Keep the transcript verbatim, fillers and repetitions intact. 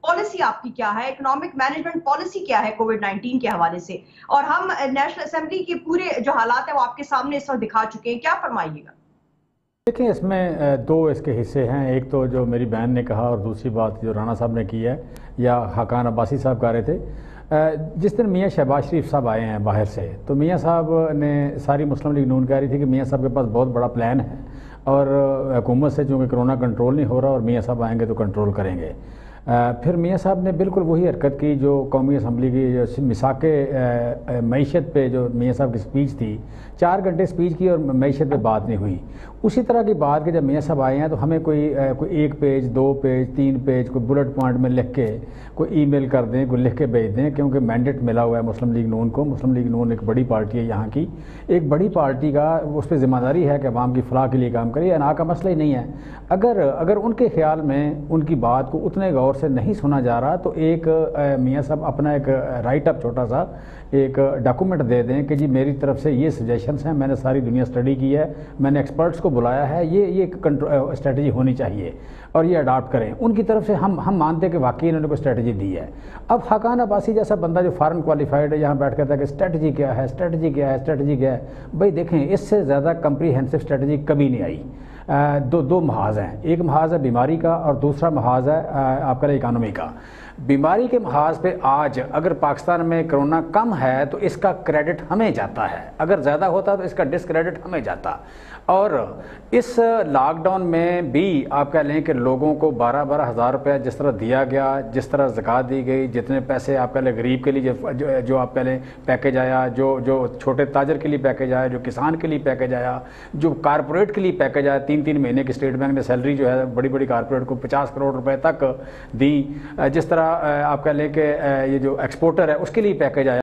Policy आपकी क्या है, इकोनॉमिक मैनेजमेंट पॉलिसी क्या है कोविड नाइनटीन के हवाले से? और हम नेशनल असेंबली के पूरे जो हालात है वो आपके सामने इस वक्त दिखा चुके हैं, क्या फरमाइएगा? देखिए, इसमें दो इसके हिस्से हैं। एक तो जो मेरी बहन ने कहा और दूसरी बात जो राना साहब ने की है या हाकान अब्बासी साहब कह रहे थे। जिस दिन मियाँ शहबाज शरीफ साहब आए हैं बाहर से, तो मियाँ साहब ने सारी मुस्लिम लीग नून कह रही थी कि मियाँ साहब के पास बहुत बड़ा प्लान है और हुकूमत से चूँकि कोरोना कंट्रोल नहीं हो रहा और मियाँ साहब आएंगे तो कंट्रोल करेंगे। फिर मियाँ साहब ने बिल्कुल वही हरकत की जो कौमी असम्बली की जो मिसाक मईशत पे जो मियाँ साहब की स्पीच थी, चार घंटे स्पीच की और मईशत पे बात नहीं हुई। उसी तरह की बात कि जब मियाँ साहब आए हैं तो हमें कोई कोई एक पेज, दो पेज, तीन पेज कोई बुलेट पॉइंट में लिख के कोई ईमेल कर दें, कोई लिख के भेज दें, क्योंकि मैंडेट मिला हुआ है मुस्लिम लीग नून को। मुस्लिम लीग नून एक बड़ी पार्टी है यहाँ की, एक बड़ी पार्टी का उस पर ज़िम्मेदारी है कि अवाम की फलाह के लिए काम करे। अना का मसला ही नहीं है। अगर अगर उनके ख्याल में उनकी बात को उतने गौर से नहीं सुना जा रहा तो एक मियाँ साहब अपना एक राइट अप छोटा सा एक डॉक्यूमेंट दे दें कि जी मेरी तरफ से ये सजेशंस हैं, मैंने सारी दुनिया स्टडी की है, मैंने एक्सपर्ट्स को बुलाया है, ये ये स्ट्रेटजी होनी चाहिए और ये अडॉप्ट करें। उनकी तरफ से हम हम मानते हैं कि वाकई इन्होंने कोई स्ट्रेटजी दी है। अब हाकान अब्बासी जैसा बंदा जो फॉरेन क्वालिफाइड है यहाँ बैठ कहता है कि स्ट्रेटजी क्या है, स्ट्रेटजी क्या है, स्ट्रेटजी क्या है। भाई देखें, इससे ज़्यादा कम्प्रीहेंसिव स्ट्रेटजी कभी नहीं आई। आ, दो दो महाज हैं, एक महाज है बीमारी का और दूसरा महाज है आपका इकानमी का। बीमारी के महाज पे आज अगर पाकिस्तान में कोरोना कम है तो इसका क्रेडिट हमें जाता है, अगर ज़्यादा होता तो इसका डिसक्रेडिट हमें जाता। और इस लॉकडाउन में भी आप कह लें कि लोगों को बारह बारह हज़ार रुपया जिस तरह दिया गया, जिस तरह ज़कात दी गई, जितने पैसे आप कह लें गरीब के लिए जो, जो आप कह लें पैकेज आया, जो जो छोटे ताजर के लिए पैकेज आया, जो किसान के लिए पैकेज आया, जो कारपोरेट के लिए पैकेज आया, तीन तीन महीने की स्टेट बैंक ने सैलरी जो है बड़ी बड़ी कारपोरेट को पचास करोड़ रुपए तक दी। जिस तरह आप कह लें कि ये जो एक्सपोर्टर है उसके लिए पैकेज आया।